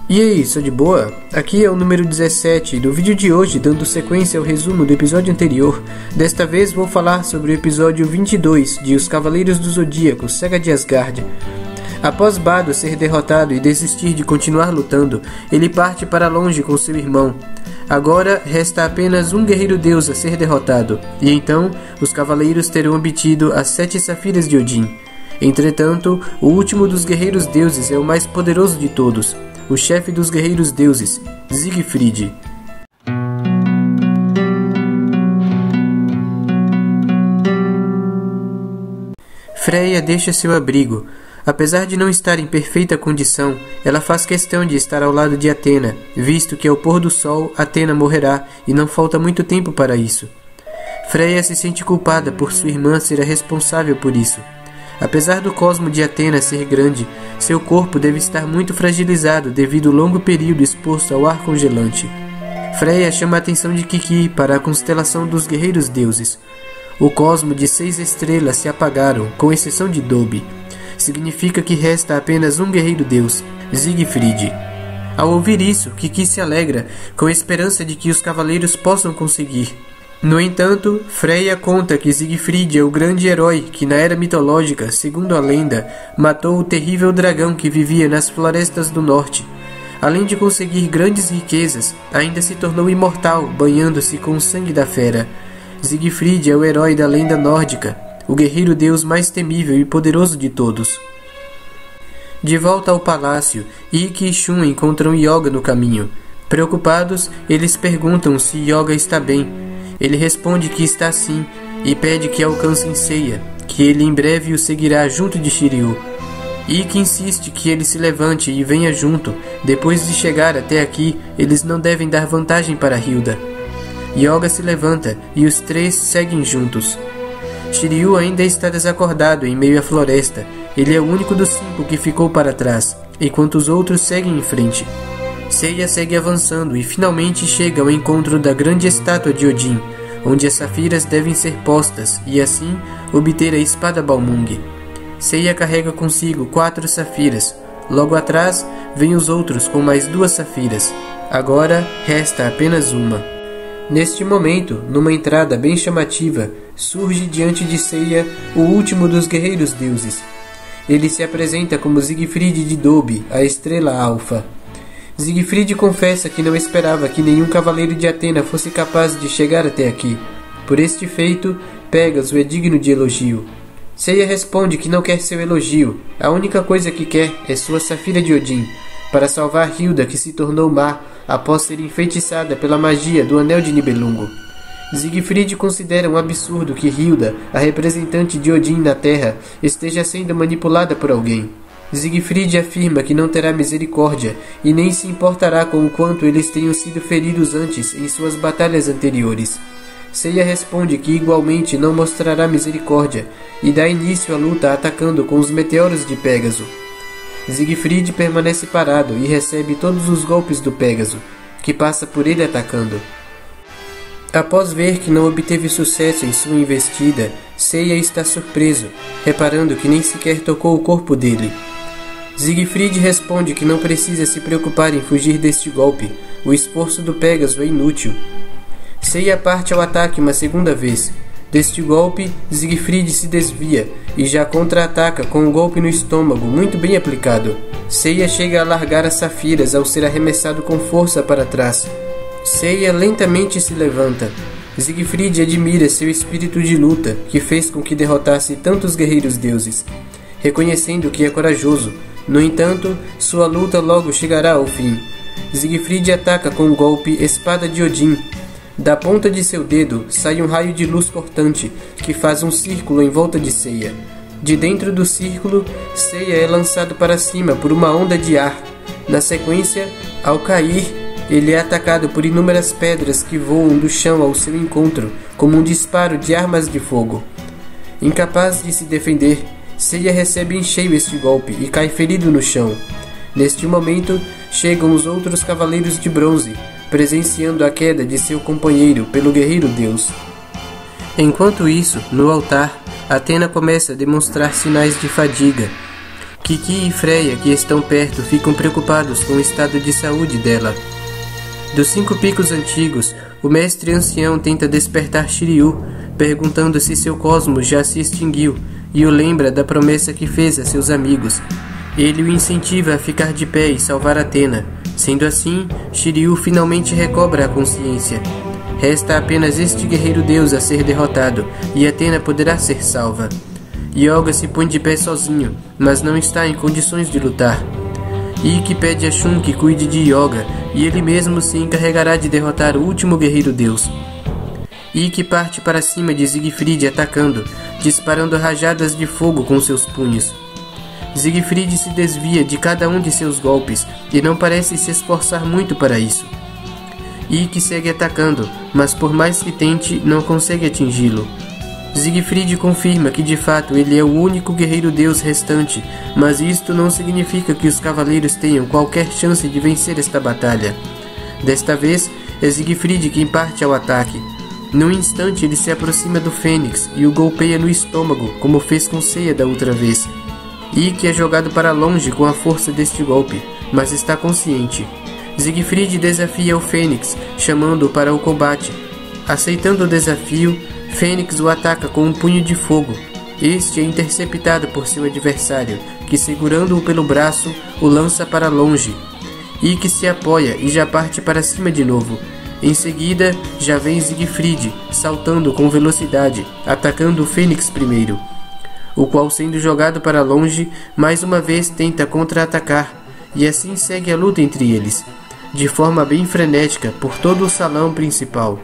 E aí, só de boa? Aqui é o número 17 do vídeo de hoje, dando sequência ao resumo do episódio anterior. Desta vez vou falar sobre o episódio 22 de Os Cavaleiros do Zodíaco, Saga de Asgard. Após Bado ser derrotado e desistir de continuar lutando, ele parte para longe com seu irmão. Agora resta apenas um guerreiro deus a ser derrotado, e então os cavaleiros terão obtido as 7 safiras de Odin. Entretanto, o último dos guerreiros deuses é o mais poderoso de todos, o chefe dos guerreiros deuses, Siegfried. Freya deixa seu abrigo. Apesar de não estar em perfeita condição, ela faz questão de estar ao lado de Atena, visto que ao pôr do sol Atena morrerá e não falta muito tempo para isso. Freya se sente culpada por sua irmã ser a responsável por isso. Apesar do cosmo de Atena ser grande, seu corpo deve estar muito fragilizado devido ao longo período exposto ao ar congelante. Freya chama a atenção de Kiki para a constelação dos guerreiros deuses. O cosmo de 6 estrelas se apagaram, com exceção de Dobby. Significa que resta apenas um guerreiro deus, Siegfried. Ao ouvir isso, Kiki se alegra, com a esperança de que os cavaleiros possam conseguir. No entanto, Freya conta que Siegfried é o grande herói que na era mitológica, segundo a lenda, matou o terrível dragão que vivia nas florestas do norte. Além de conseguir grandes riquezas, ainda se tornou imortal, banhando-se com o sangue da fera. Siegfried é o herói da lenda nórdica, o guerreiro deus mais temível e poderoso de todos. De volta ao palácio, Ikki e Shun encontram Yoga no caminho. Preocupados, eles perguntam se Yoga está bem. Ele responde que está sim e pede que alcancem Seiya, que ele em breve o seguirá junto de Shiryu. Ikki insiste que ele se levante e venha junto. Depois de chegar até aqui, eles não devem dar vantagem para Hilda. Yoga se levanta e os 3 seguem juntos. Shiryu ainda está desacordado em meio à floresta. Ele é o único dos 5 que ficou para trás, enquanto os outros seguem em frente. Seiya segue avançando e finalmente chega ao encontro da grande estátua de Odin, onde as safiras devem ser postas e assim obter a espada Balmung. Seiya carrega consigo 4 safiras. Logo atrás vêm os outros com mais 2 safiras. Agora resta apenas uma. Neste momento, numa entrada bem chamativa, surge diante de Seiya o último dos guerreiros deuses. Ele se apresenta como Siegfried de Dobby, a estrela alfa. Siegfried confessa que não esperava que nenhum cavaleiro de Atena fosse capaz de chegar até aqui. Por este feito, Pégaso é digno de elogio. Seiya responde que não quer seu elogio. A única coisa que quer é sua safira de Odin, para salvar Hilda, que se tornou má após ser enfeitiçada pela magia do Anel de Nibelungo. Siegfried considera um absurdo que Hilda, a representante de Odin na Terra, esteja sendo manipulada por alguém. Siegfried afirma que não terá misericórdia e nem se importará com o quanto eles tenham sido feridos antes em suas batalhas anteriores. Seiya responde que igualmente não mostrará misericórdia e dá início à luta atacando com os meteoros de Pégaso. Siegfried permanece parado e recebe todos os golpes do Pégaso, que passa por ele atacando. Após ver que não obteve sucesso em sua investida, Seiya está surpreso, reparando que nem sequer tocou o corpo dele. Siegfried responde que não precisa se preocupar em fugir deste golpe, o esforço do Pégaso é inútil. Seiya parte ao ataque uma segunda vez. Deste golpe, Siegfried se desvia e já contra-ataca com um golpe no estômago muito bem aplicado. Seiya chega a largar as safiras ao ser arremessado com força para trás. Seiya lentamente se levanta. Siegfried admira seu espírito de luta, que fez com que derrotasse tantos guerreiros deuses, reconhecendo que é corajoso. No entanto, sua luta logo chegará ao fim. Siegfried ataca com o golpe Espada de Odin. Da ponta de seu dedo sai um raio de luz cortante, que faz um círculo em volta de Seiya. De dentro do círculo, Seiya é lançado para cima por uma onda de ar. Na sequência, ao cair, ele é atacado por inúmeras pedras que voam do chão ao seu encontro, como um disparo de armas de fogo. Incapaz de se defender, Seiya recebe em cheio este golpe e cai ferido no chão. Neste momento, chegam os outros cavaleiros de bronze, presenciando a queda de seu companheiro pelo guerreiro deus. Enquanto isso, no altar, Atena começa a demonstrar sinais de fadiga. Kiki e Freya, que estão perto, ficam preocupados com o estado de saúde dela. Dos 5 picos antigos, o mestre ancião tenta despertar Shiryu, perguntando se seu cosmos já se extinguiu, e o lembra da promessa que fez a seus amigos. Ele o incentiva a ficar de pé e salvar Athena. Sendo assim, Shiryu finalmente recobra a consciência. Resta apenas este guerreiro deus a ser derrotado, e Athena poderá ser salva. Yoga se põe de pé sozinho, mas não está em condições de lutar. Ikki pede a Shun que cuide de Yoga, e ele mesmo se encarregará de derrotar o último guerreiro deus. Ikki parte para cima de Siegfried atacando, disparando rajadas de fogo com seus punhos. Siegfried se desvia de cada um de seus golpes, e não parece se esforçar muito para isso. Ikki segue atacando, mas por mais que tente, não consegue atingi-lo. Siegfried confirma que de fato ele é o único guerreiro deus restante, mas isto não significa que os cavaleiros tenham qualquer chance de vencer esta batalha. Desta vez, é Siegfried quem parte ao ataque. Num instante ele se aproxima do Fênix e o golpeia no estômago, como fez com Seiya da outra vez. Ikki é jogado para longe com a força deste golpe, mas está consciente. Siegfried desafia o Fênix, chamando-o para o combate. Aceitando o desafio, Fênix o ataca com um punho de fogo. Este é interceptado por seu adversário, que segurando-o pelo braço, o lança para longe. Ikki se apoia e já parte para cima de novo. Em seguida, já vem Siegfried, saltando com velocidade, atacando o Fênix primeiro, o qual, sendo jogado para longe, mais uma vez tenta contra-atacar, e assim segue a luta entre eles, de forma bem frenética por todo o salão principal.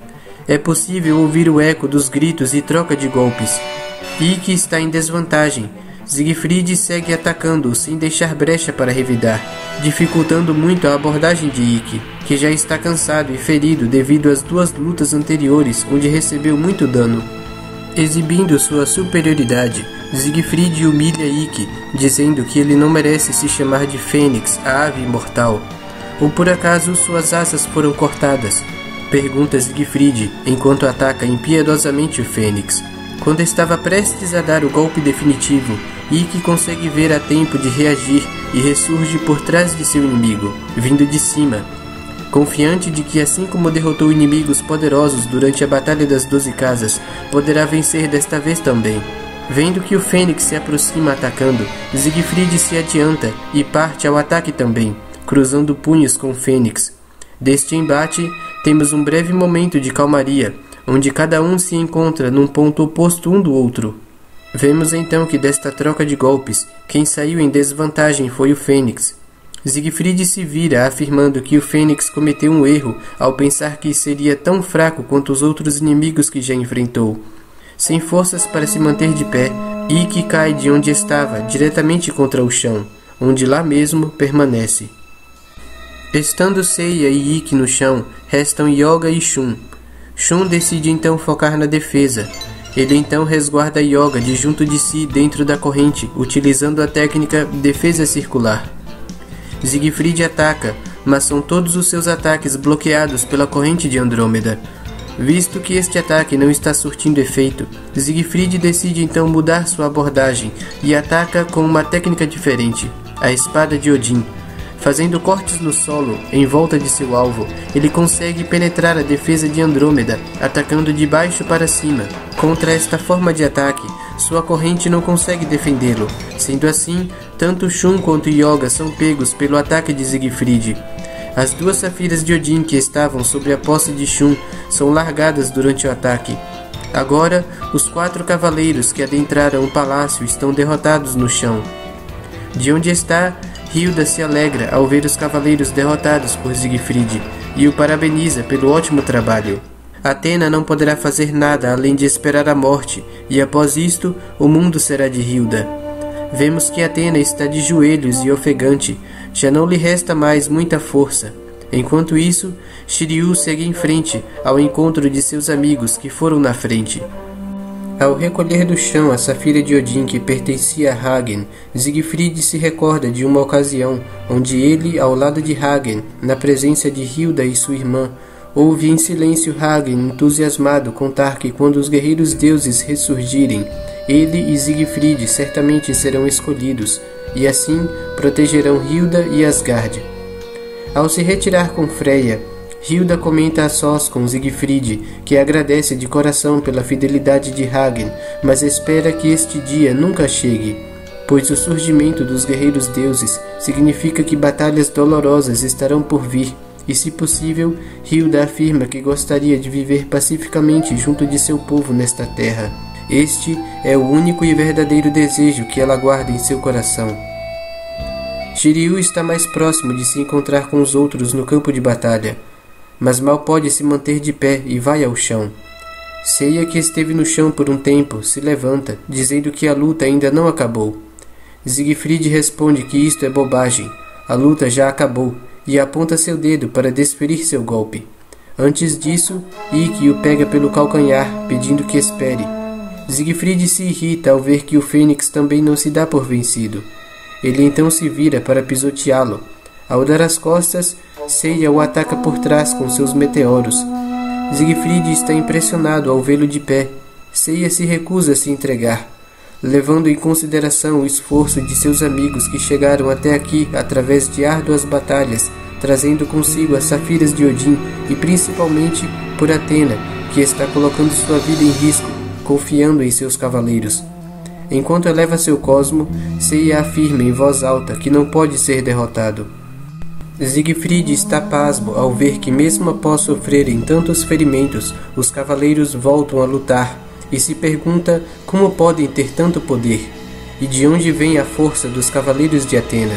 É possível ouvir o eco dos gritos e troca de golpes. Ikki está em desvantagem. Siegfried segue atacando sem deixar brecha para revidar, dificultando muito a abordagem de Ikki, que já está cansado e ferido devido às 2 lutas anteriores onde recebeu muito dano. Exibindo sua superioridade, Siegfried humilha Ikki, dizendo que ele não merece se chamar de Fênix, a ave imortal. Ou por acaso suas asas foram cortadas? Pergunta Siegfried, enquanto ataca impiedosamente o Fênix. Quando estava prestes a dar o golpe definitivo, Ikki consegue ver a tempo de reagir e ressurge por trás de seu inimigo, vindo de cima. Confiante de que, assim como derrotou inimigos poderosos durante a Batalha das 12 Casas, poderá vencer desta vez também. Vendo que o Fênix se aproxima atacando, Siegfried se adianta e parte ao ataque também, cruzando punhos com o Fênix. Deste embate, temos um breve momento de calmaria, onde cada um se encontra num ponto oposto um do outro. Vemos então que desta troca de golpes, quem saiu em desvantagem foi o Fênix. Siegfried se vira afirmando que o Fênix cometeu um erro ao pensar que seria tão fraco quanto os outros inimigos que já enfrentou. Sem forças para se manter de pé, Ikki cai de onde estava, diretamente contra o chão, onde lá mesmo permanece. Estando Seiya e Ikki no chão, restam Yoga e Shun. Shun decide então focar na defesa. Ele então resguarda Yoga de junto de si dentro da corrente, utilizando a técnica defesa circular. Siegfried ataca, mas são todos os seus ataques bloqueados pela corrente de Andrômeda. Visto que este ataque não está surtindo efeito, Siegfried decide então mudar sua abordagem e ataca com uma técnica diferente, a espada de Odin. Fazendo cortes no solo, em volta de seu alvo, ele consegue penetrar a defesa de Andrômeda, atacando de baixo para cima. Contra esta forma de ataque, sua corrente não consegue defendê-lo. Sendo assim, tanto Shun quanto Yoga são pegos pelo ataque de Siegfried. As 2 safiras de Odin que estavam sobre a posse de Shun são largadas durante o ataque. Agora, os 4 cavaleiros que adentraram o palácio estão derrotados no chão. De onde está, Hilda se alegra ao ver os cavaleiros derrotados por Siegfried e o parabeniza pelo ótimo trabalho. Athena não poderá fazer nada além de esperar a morte, e após isto, o mundo será de Hilda. Vemos que Athena está de joelhos e ofegante, já não lhe resta mais muita força. Enquanto isso, Shiryu segue em frente ao encontro de seus amigos que foram na frente. Ao recolher do chão a safira de Odin que pertencia a Hagen, Siegfried se recorda de uma ocasião onde ele, ao lado de Hagen, na presença de Hilda e sua irmã, ouve em silêncio Hagen entusiasmado contar que quando os guerreiros deuses ressurgirem, ele e Siegfried certamente serão escolhidos, e assim protegerão Hilda e Asgard. Ao se retirar com Freya, Hilda comenta a sós com Siegfried, que agradece de coração pela fidelidade de Hagen, mas espera que este dia nunca chegue, pois o surgimento dos guerreiros deuses significa que batalhas dolorosas estarão por vir, e se possível, Hilda afirma que gostaria de viver pacificamente junto de seu povo nesta terra. Este é o único e verdadeiro desejo que ela guarda em seu coração. Shiryu está mais próximo de se encontrar com os outros no campo de batalha, mas mal pode se manter de pé e vai ao chão. Seiya, que esteve no chão por um tempo, se levanta, dizendo que a luta ainda não acabou. Siegfried responde que isto é bobagem, a luta já acabou, e aponta seu dedo para desferir seu golpe. Antes disso, Ikki o pega pelo calcanhar, pedindo que espere. Siegfried se irrita ao ver que o Fênix também não se dá por vencido. Ele então se vira para pisoteá-lo. Ao dar as costas, Seiya o ataca por trás com seus meteoros. Siegfried está impressionado ao vê-lo de pé. Seiya se recusa a se entregar, levando em consideração o esforço de seus amigos que chegaram até aqui através de árduas batalhas, trazendo consigo as safiras de Odin e principalmente por Athena, que está colocando sua vida em risco, confiando em seus cavaleiros. Enquanto eleva seu cosmo, Seiya afirma em voz alta que não pode ser derrotado. Siegfried está pasmo ao ver que mesmo após sofrerem tantos ferimentos, os cavaleiros voltam a lutar, e se pergunta como podem ter tanto poder, e de onde vem a força dos cavaleiros de Athena.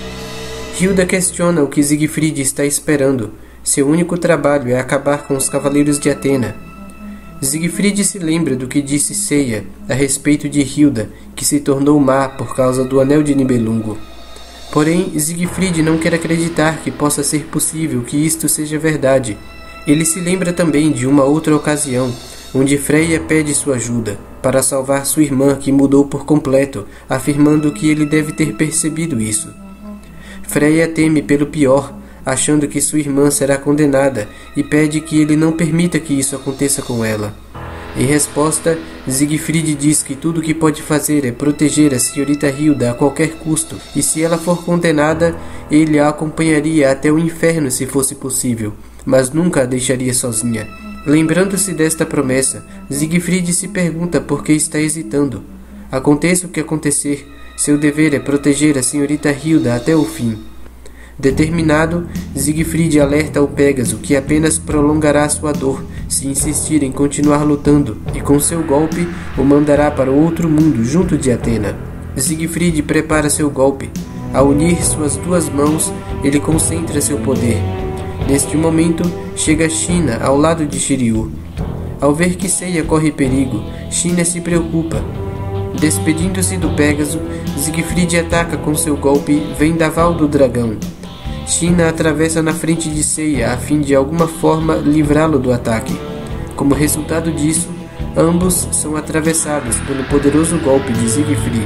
Hilda questiona o que Siegfried está esperando. Seu único trabalho é acabar com os cavaleiros de Athena. Siegfried se lembra do que disse Seiya a respeito de Hilda, que se tornou má por causa do Anel de Nibelungo. Porém, Siegfried não quer acreditar que possa ser possível que isto seja verdade. Ele se lembra também de uma outra ocasião, onde Freya pede sua ajuda para salvar sua irmã, que mudou por completo, afirmando que ele deve ter percebido isso. Freya teme pelo pior, achando que sua irmã será condenada, e pede que ele não permita que isso aconteça com ela. Em resposta, Siegfried diz que tudo o que pode fazer é proteger a senhorita Hilda a qualquer custo, e se ela for condenada, ele a acompanharia até o inferno se fosse possível, mas nunca a deixaria sozinha. Lembrando-se desta promessa, Siegfried se pergunta por que está hesitando. Aconteça o que acontecer, seu dever é proteger a senhorita Hilda até o fim. Determinado, Siegfried alerta ao Pégaso que apenas prolongará sua dor se insistir em continuar lutando, e com seu golpe o mandará para outro mundo junto de Athena. Siegfried prepara seu golpe. Ao unir suas duas mãos, ele concentra seu poder. Neste momento, chega Shina ao lado de Shiryu. Ao ver que Seiya corre perigo, Shina se preocupa. Despedindo-se do Pégaso, Siegfried ataca com seu golpe Vendaval do Dragão. Shina atravessa na frente de Seiya a fim de alguma forma livrá-lo do ataque. Como resultado disso, ambos são atravessados pelo poderoso golpe de Siegfried.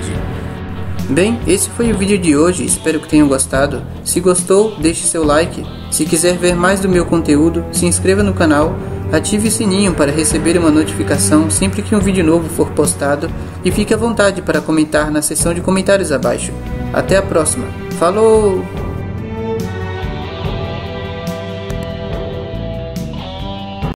Bem, esse foi o vídeo de hoje, espero que tenham gostado. Se gostou, deixe seu like. Se quiser ver mais do meu conteúdo, se inscreva no canal, ative o sininho para receber uma notificação sempre que um vídeo novo for postado e fique à vontade para comentar na seção de comentários abaixo. Até a próxima. Falou!